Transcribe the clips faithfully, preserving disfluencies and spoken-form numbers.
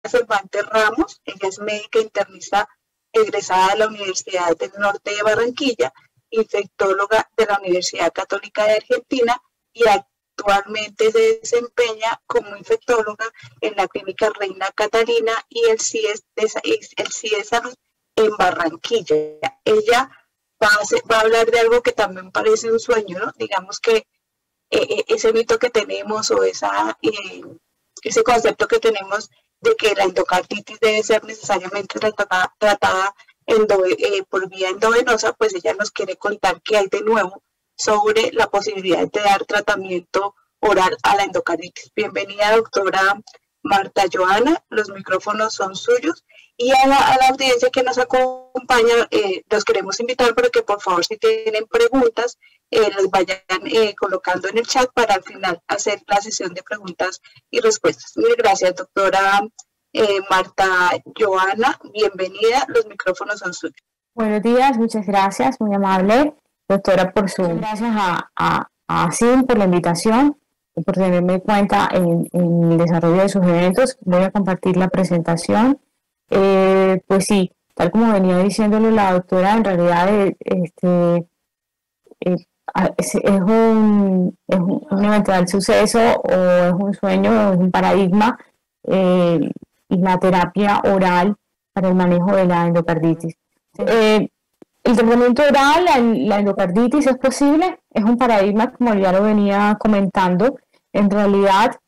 Cervantes Ramos. Ella es médica internista egresada de la Universidad del Norte de Barranquilla, infectóloga de la Universidad Católica de Argentina y actualmente se desempeña como infectóloga en la Clínica Reina Catalina y el C I E S de, el C I E S Salud en Barranquilla. Ella va a, hacer, va a hablar de algo que también parece un sueño, ¿no? Digamos que eh, ese mito que tenemos o esa, eh, ese concepto que tenemos de que la endocarditis debe ser necesariamente tratada, tratada endo, eh, por vía endovenosa, pues ella nos quiere contar qué hay de nuevo sobre la posibilidad de dar tratamiento oral a la endocarditis. Bienvenida, doctora Marta Joana, los micrófonos son suyos. Y a la, a la audiencia que nos acompaña, eh, los queremos invitar para que por favor, si tienen preguntas, eh, las vayan eh, colocando en el chat para al final hacer la sesión de preguntas y respuestas. Mil gracias, doctora eh, Marta Joana, bienvenida, los micrófonos son suyos. Buenos días, muchas gracias, muy amable, doctora, por su... Gracias a, a, a SIM por la invitación y por tenerme en cuenta en, en el desarrollo de sus eventos. Voy a compartir la presentación. Eh, pues sí, tal como venía diciéndolo la doctora, en realidad eh, este, eh, es, es, un, es un eventual suceso o es un sueño o es un paradigma eh, y la terapia oral para el manejo de la endocarditis. Eh, el tratamiento oral, la, la endocarditis es posible, es un paradigma como ya lo venía comentando. En realidad,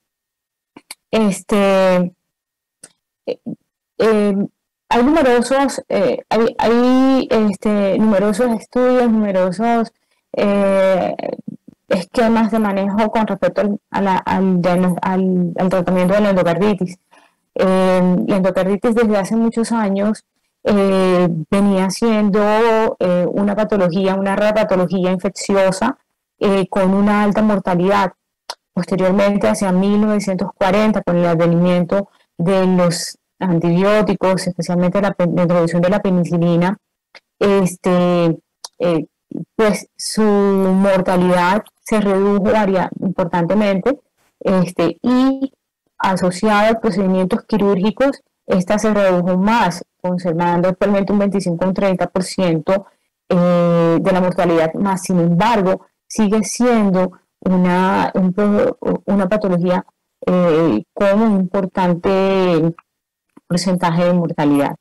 este... Eh, Eh, hay numerosos, eh, hay, hay este, numerosos estudios, numerosos eh, esquemas de manejo con respecto al, a la, al, al, al tratamiento de la endocarditis. Eh, la endocarditis desde hace muchos años eh, venía siendo eh, una patología, una rara patología infecciosa eh, con una alta mortalidad. Posteriormente, hacia mil novecientos cuarenta, con el advenimiento de los antibióticos, especialmente la, la introducción de la penicilina, este, eh, pues su mortalidad se redujo varia, importantemente este, y asociada a procedimientos quirúrgicos, esta se redujo más, conservando actualmente un veinticinco a un treinta por ciento eh, de la mortalidad, más sin embargo sigue siendo una, un, una patología eh, con un importante porcentaje de mortalidad.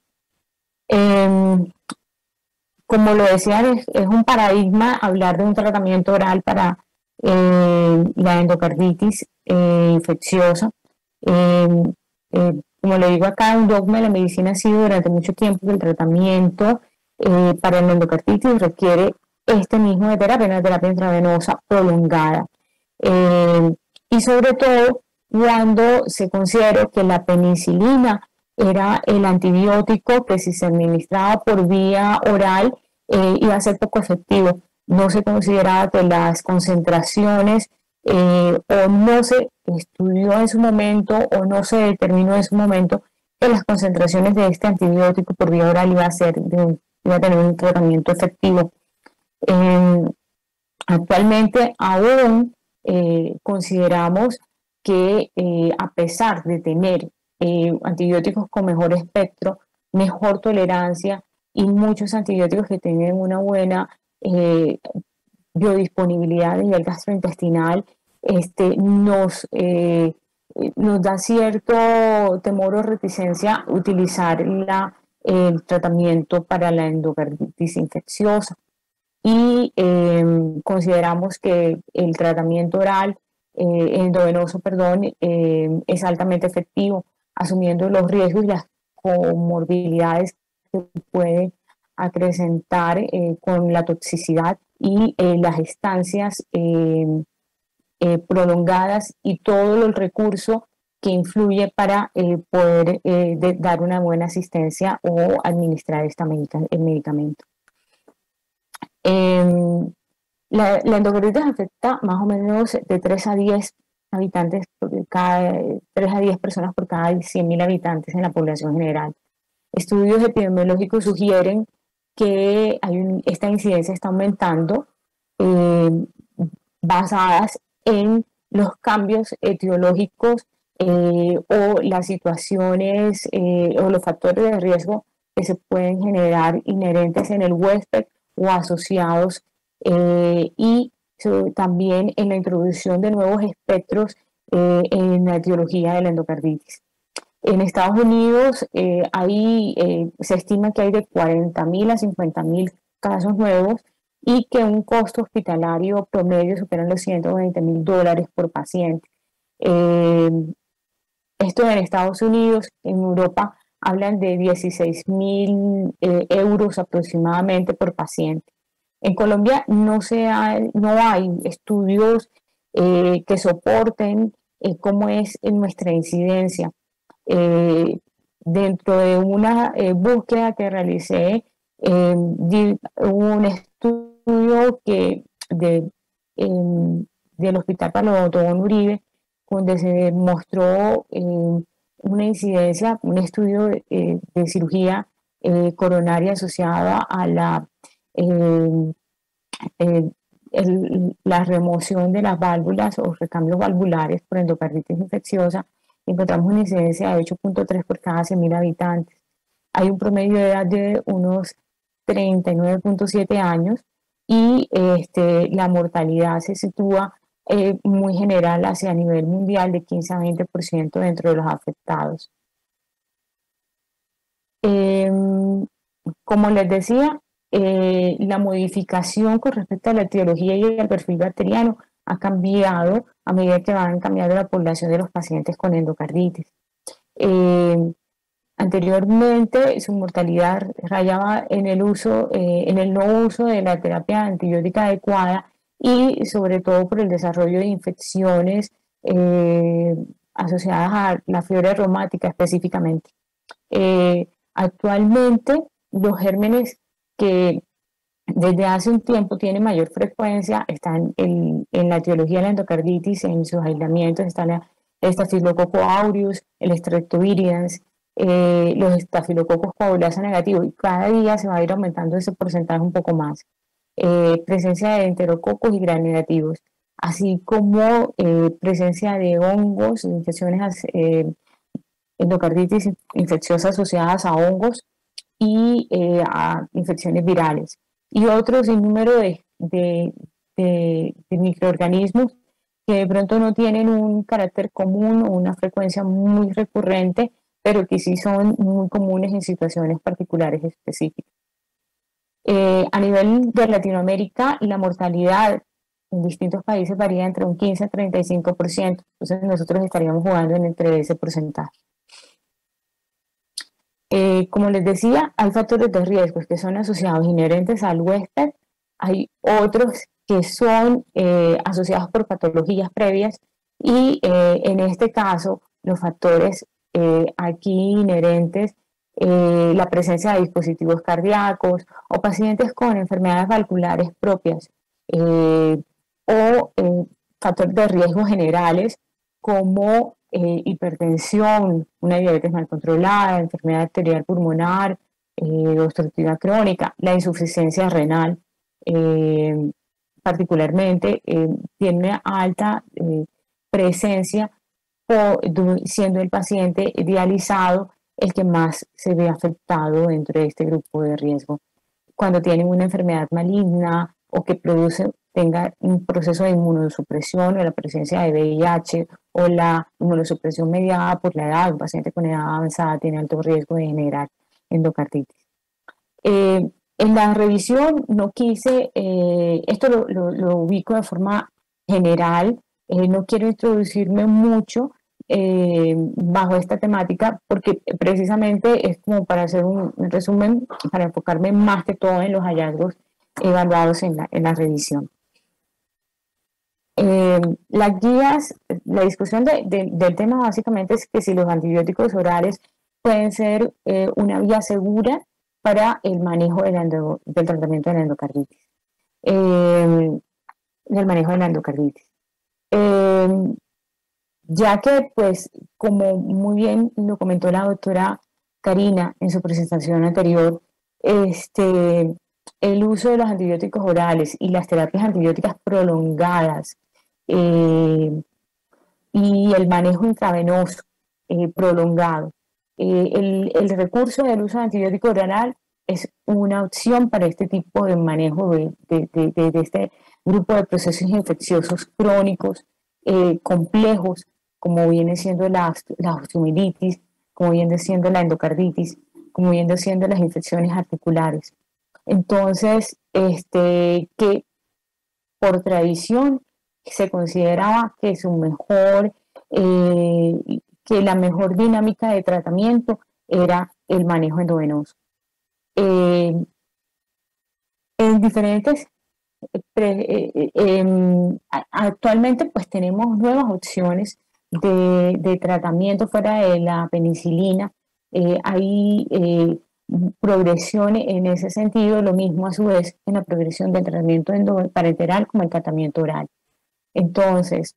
Eh, como lo decía, es, es un paradigma hablar de un tratamiento oral para eh, la endocarditis eh, infecciosa. Eh, eh, como le digo acá, un dogma de la medicina ha sido durante mucho tiempo que el tratamiento eh, para la endocarditis requiere este mismo de terapia, una terapia intravenosa prolongada. Eh, y sobre todo cuando se considera que la penicilina era el antibiótico que si se administraba por vía oral eh, iba a ser poco efectivo. No se consideraba que las concentraciones eh, o no se estudió en su momento o no se determinó en su momento que las concentraciones de este antibiótico por vía oral iba a, ser de, iba a tener un tratamiento efectivo. Eh, actualmente aún eh, consideramos que eh, a pesar de tener Eh, antibióticos con mejor espectro, mejor tolerancia y muchos antibióticos que tienen una buena eh, biodisponibilidad a nivel gastrointestinal, este, nos, eh, nos da cierto temor o reticencia utilizar la, el tratamiento para la endocarditis infecciosa. Y eh, consideramos que el tratamiento oral, eh, endovenoso, perdón, eh, es altamente efectivo, asumiendo los riesgos y las comorbilidades que puede acrecentar eh, con la toxicidad y eh, las estancias eh, eh, prolongadas y todo el recurso que influye para eh, poder eh, de, dar una buena asistencia o administrar este medica, el medicamento. Eh, la, la endocarditis afecta más o menos de tres a diez habitantes, por cada, tres a diez personas por cada cien mil habitantes en la población general. Estudios epidemiológicos sugieren que hay un, esta incidencia está aumentando eh, basadas en los cambios etiológicos eh, o las situaciones eh, o los factores de riesgo que se pueden generar inherentes en el huésped o asociados, eh, y so, también en la introducción de nuevos espectros eh, en la etiología de la endocarditis. En Estados Unidos eh, hay, eh, se estima que hay de cuarenta mil a cincuenta mil casos nuevos y que un costo hospitalario promedio supera los ciento veinte mil dólares por paciente. Eh, esto en Estados Unidos. En Europa hablan de dieciséis mil eh, euros aproximadamente por paciente. En Colombia no, se hay, no hay estudios eh, que soporten eh, cómo es nuestra incidencia. Eh, dentro de una eh, búsqueda que realicé, eh, di, un estudio que de, eh, del Hospital Pablo Tobón Uribe, donde se mostró eh, una incidencia, un estudio eh, de cirugía eh, coronaria asociada a la, eh, eh, el, la remoción de las válvulas o recambios valvulares por endocarditis infecciosa. Encontramos una incidencia de ocho punto tres por cada cien mil habitantes. Hay un promedio de edad de unos treinta y nueve punto siete años y este, la mortalidad se sitúa eh, muy general hacia nivel mundial de quince a veinte por ciento dentro de los afectados. Eh, como les decía, eh, la modificación con respecto a la etiología y al perfil bacteriano ha cambiado a medida que van cambiando la población de los pacientes con endocarditis. Eh, anteriormente su mortalidad rayaba en el uso, eh, en el no uso de la terapia antibiótica adecuada y sobre todo por el desarrollo de infecciones eh, asociadas a la fiebre reumática específicamente. Eh, actualmente los gérmenes que desde hace un tiempo tienen mayor frecuencia están en, en la etiología de la endocarditis, en sus aislamientos están el Staphylococcus aureus, el Streptovirans, eh, los estafilococos coagulasa negativos, y cada día se va a ir aumentando ese porcentaje un poco más. Eh, presencia de enterococos y gram negativos, así como eh, presencia de hongos, infecciones, eh, endocarditis infecciosas asociadas a hongos y eh, a infecciones virales, y otro sinnúmero de, de, de, de microorganismos que de pronto no tienen un carácter común o una frecuencia muy recurrente, pero que sí son muy comunes en situaciones particulares específicas. Eh, a nivel de Latinoamérica, la mortalidad en distintos países varía entre un quince a treinta y cinco por ciento, entonces nosotros estaríamos jugando en entre ese porcentaje. Eh, como les decía, hay factores de riesgo que son asociados inherentes al huésped, hay otros que son eh, asociados por patologías previas y eh, en este caso los factores eh, aquí inherentes, eh, la presencia de dispositivos cardíacos o pacientes con enfermedades valvulares propias eh, o eh, factores de riesgo generales como Eh, hipertensión, una diabetes mal controlada, enfermedad arterial pulmonar, eh, obstructiva crónica, la insuficiencia renal, eh, particularmente, eh, tiene una alta eh, presencia, o, siendo el paciente dializado el que más se ve afectado dentro de este grupo de riesgo. Cuando tienen una enfermedad maligna o que produce, tenga un proceso de inmunosupresión o la presencia de V I H o la inmunosupresión mediada por la edad, un paciente con edad avanzada tiene alto riesgo de generar endocarditis. Eh, en la revisión no quise, eh, esto lo, lo, lo ubico de forma general, eh, no quiero introducirme mucho eh, bajo esta temática porque precisamente es como para hacer un resumen, para enfocarme más que todo en los hallazgos evaluados en la, en la revisión. Eh, las guías, la discusión de, de, del tema básicamente es que si los antibióticos orales pueden ser eh, una vía segura para el manejo del, endo, del tratamiento de la endocarditis, eh, del manejo de la endocarditis. Eh, ya que, pues, como muy bien lo comentó la doctora Karina en su presentación anterior, este, el uso de los antibióticos orales y las terapias antibióticas prolongadas Eh, y el manejo intravenoso eh, prolongado. Eh, el, el recurso del uso de antibiótico oral es una opción para este tipo de manejo de, de, de, de, de este grupo de procesos infecciosos crónicos, eh, complejos, como viene siendo la, la osteomielitis, como viene siendo la endocarditis, como viene siendo las infecciones articulares. Entonces, este, que por tradición se consideraba que su mejor, eh, que la mejor dinámica de tratamiento era el manejo endovenoso. Eh, en diferentes, pre, eh, eh, actualmente pues tenemos nuevas opciones de, de tratamiento fuera de la penicilina. Eh, hay eh, progresiones en ese sentido, lo mismo a su vez en la progresión del tratamiento parenteral como el tratamiento oral. Entonces,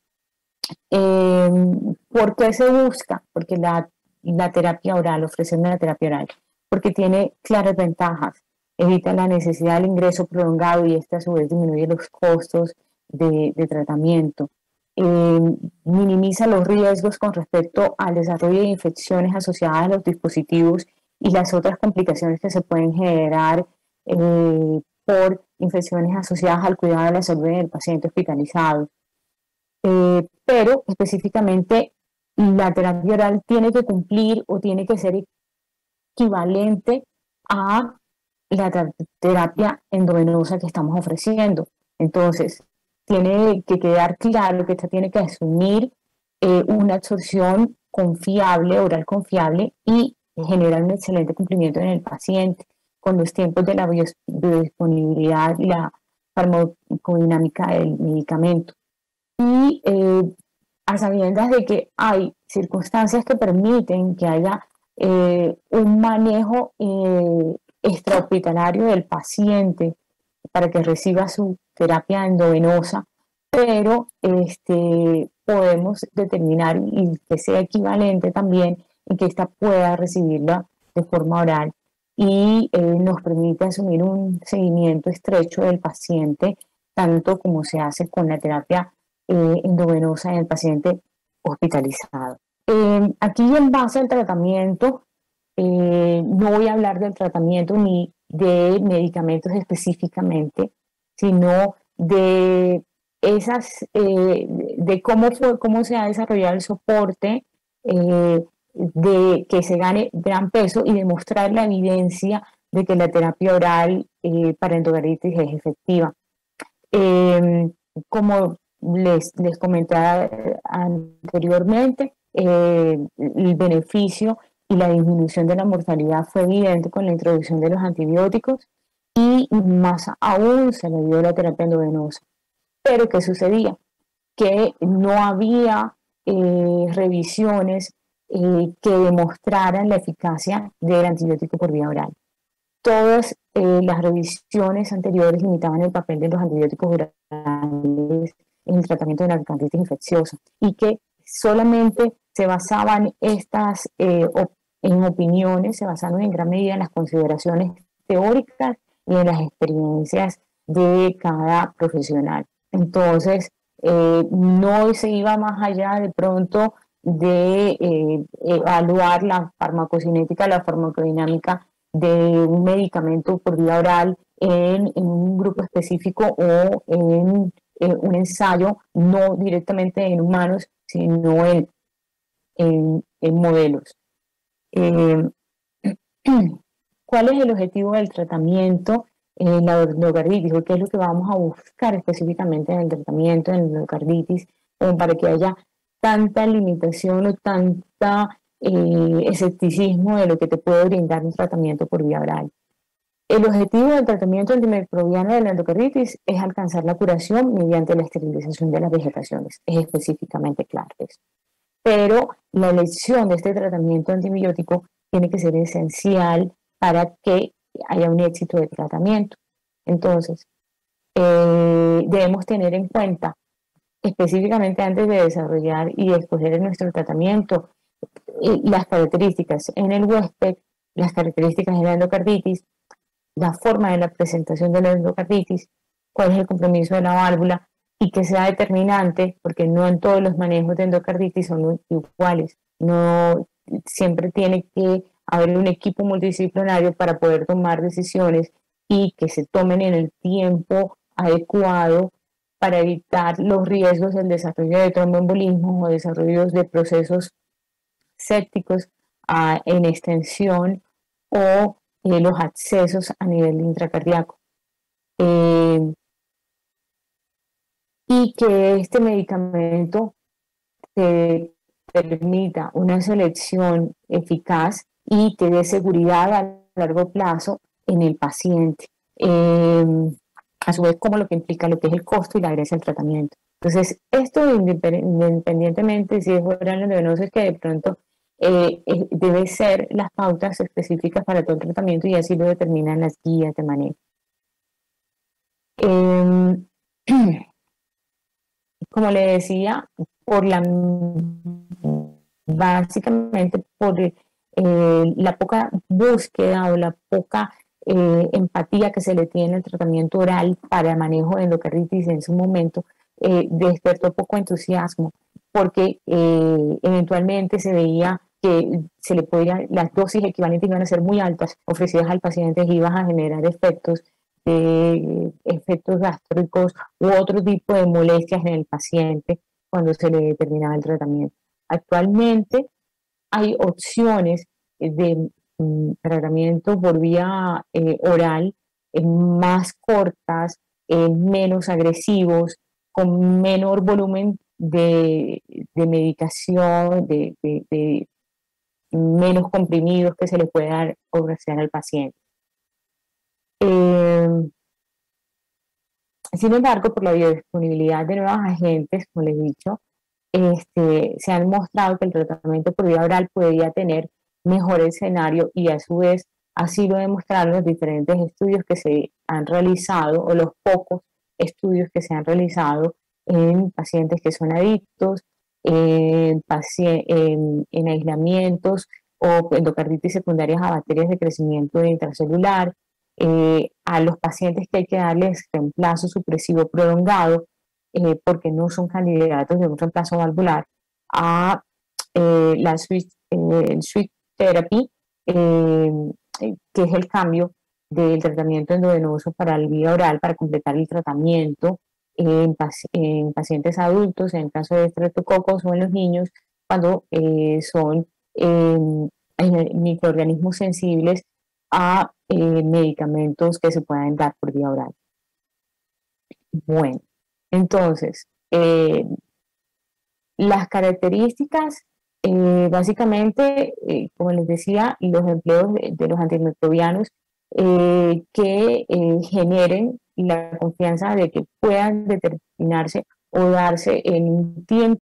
eh, ¿por qué se busca? Porque la, la terapia oral, ofrecer una terapia oral, porque tiene claras ventajas, evita la necesidad del ingreso prolongado y este a su vez disminuye los costos de, de tratamiento, eh, minimiza los riesgos con respecto al desarrollo de infecciones asociadas a los dispositivos y las otras complicaciones que se pueden generar eh, por infecciones asociadas al cuidado de la salud del paciente hospitalizado. Eh, pero específicamente la terapia oral tiene que cumplir o tiene que ser equivalente a la terapia endovenosa que estamos ofreciendo. Entonces, tiene que quedar claro que esta tiene que asumir eh, una absorción confiable, oral confiable, y generar un excelente cumplimiento en el paciente con los tiempos de la biodisponibilidad y la farmacodinámica del medicamento. Y eh, a sabiendas de que hay circunstancias que permiten que haya eh, un manejo eh, extrahospitalario del paciente para que reciba su terapia endovenosa, pero este, podemos determinar y que sea equivalente también y que ésta pueda recibirla de forma oral y eh, nos permite asumir un seguimiento estrecho del paciente, tanto como se hace con la terapia eh, endovenosa en el paciente hospitalizado. Eh, aquí en base al tratamiento, eh, no voy a hablar del tratamiento ni de medicamentos específicamente, sino de esas, eh, de cómo fue, cómo se ha desarrollado el soporte, eh, de que se gane gran peso y demostrar la evidencia de que la terapia oral eh, para endocarditis es efectiva. Eh, como les, les comentaba anteriormente, eh, el beneficio y la disminución de la mortalidad fue evidente con la introducción de los antibióticos y más aún se le dio la terapia endovenosa. Pero ¿qué sucedía? Que no había eh, revisiones eh, que demostraran la eficacia del antibiótico por vía oral. Todas eh, las revisiones anteriores limitaban el papel de los antibióticos orales en el tratamiento de la endocarditis infecciosa y que solamente se basaban estas eh, op en opiniones, se basaron en gran medida en las consideraciones teóricas y en las experiencias de cada profesional. Entonces, eh, no se iba más allá de pronto de eh, evaluar la farmacocinética, la farmacodinámica de un medicamento por vía oral en, en un grupo específico o en, en un ensayo, no directamente en humanos, sino en, en, en modelos. Eh, ¿Cuál es el objetivo del tratamiento en la endocarditis? ¿Qué es lo que vamos a buscar específicamente en el tratamiento en la endocarditis eh, para que haya tanta limitación o tanta eh, escepticismo de lo que te puede brindar un tratamiento por vía oral? El objetivo del tratamiento antimicrobiano de la endocarditis es alcanzar la curación mediante la esterilización de las vegetaciones. Es específicamente claro eso. Pero la elección de este tratamiento antibiótico tiene que ser esencial para que haya un éxito de tratamiento. Entonces, eh, debemos tener en cuenta, específicamente antes de desarrollar y de escoger nuestro tratamiento, eh, las características en el huésped, las características de la endocarditis, la forma de la presentación de la endocarditis, cuál es el compromiso de la válvula, y que sea determinante, porque no en todos los manejos de endocarditis son iguales. No siempre tiene que haber un equipo multidisciplinario para poder tomar decisiones y que se tomen en el tiempo adecuado para evitar los riesgos del desarrollo de tromboembolismos o desarrollos de procesos sépticos uh, en extensión o eh, los accesos a nivel intracardíaco. Eh, y que este medicamento te permita una selección eficaz y te dé seguridad a largo plazo en el paciente. Eh, a su vez, como lo que implica lo que es el costo y la adherencia al tratamiento. Entonces, esto independientemente si es oral o endovenoso, es que de pronto eh, eh, debe ser las pautas específicas para todo el tratamiento y así lo determinan las guías de manejo. Eh, como le decía, por la básicamente por eh, la poca búsqueda o la poca eh, empatía que se le tiene al tratamiento oral para el manejo de endocarditis en su momento, eh, despertó poco entusiasmo, porque eh, eventualmente se veía que se le podía, las dosis equivalentes iban a ser muy altas ofrecidas al paciente y iban a generar efectos de efectos gástricos u otro tipo de molestias en el paciente cuando se le determinaba el tratamiento. Actualmente hay opciones de mm, tratamiento por vía eh, oral eh, más cortas, eh, menos agresivos, con menor volumen de, de medicación, de, de, de menos comprimidos que se le puede dar ofrecer al paciente. Eh, sin embargo, por la biodisponibilidad de nuevos agentes, como les he dicho, este, se han mostrado que el tratamiento por vía oral podría tener mejor escenario y a su vez así lo demostraron los diferentes estudios que se han realizado o los pocos estudios que se han realizado en pacientes que son adictos, en, en, en aislamientos o endocarditis secundarias a bacterias de crecimiento intracelular, eh, a los pacientes que hay que darles reemplazo supresivo prolongado, eh, porque no son candidatos de un reemplazo valvular, a eh, la switch, eh, el switch therapy, eh, que es el cambio del tratamiento endovenoso para la vía oral para completar el tratamiento en, paci en pacientes adultos, en el caso de estreptococos o en los niños, cuando eh, son eh, microorganismos sensibles a eh, medicamentos que se puedan dar por vía oral. Bueno, entonces, eh, las características, eh, básicamente, eh, como les decía, los empleos de, de los antimicrobianos eh, que eh, generen la confianza de que puedan determinarse o darse en un tiempo